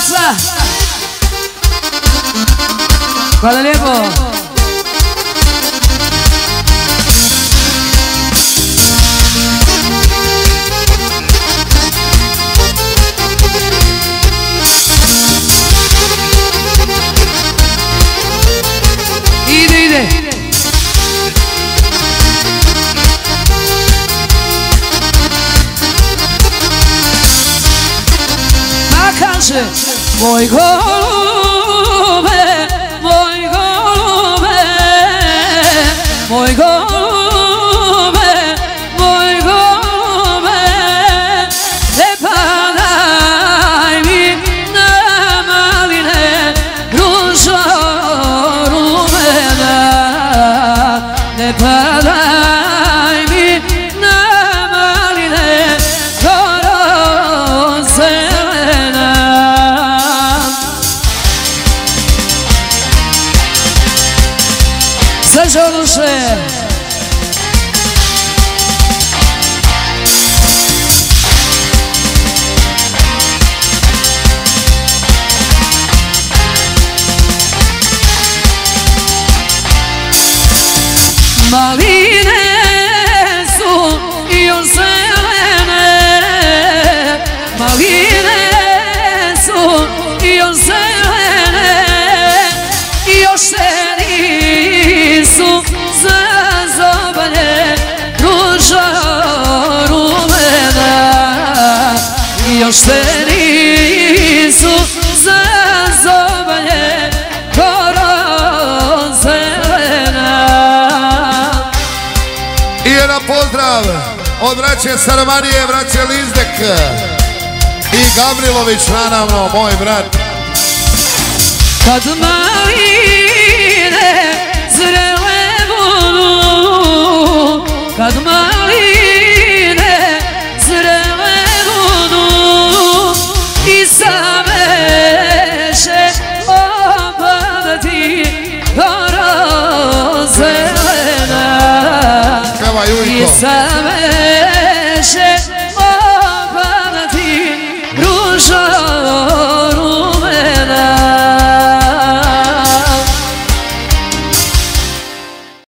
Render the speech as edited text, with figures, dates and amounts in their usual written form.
Karlovaca. Hvala lijepo. Ide. Ma kaže, moj golube, moj golube, moj golube, moj golube, ne padaj mi na maline, ružo rumena, ne padaj mi na maline, goro zelena. Srećo duše. Maline su još zelene, maline su još zelene, još se nisu zazobane, ružo rumena, još se nisu zazobane, goro zelena. I jedan pozdrav od braće Sarmanije, braće Lizdek i Gavrilović, naravno, moj brat. Kad maline zrele budu, kad maline zrele budu, i same će opadati, goro zelena. I same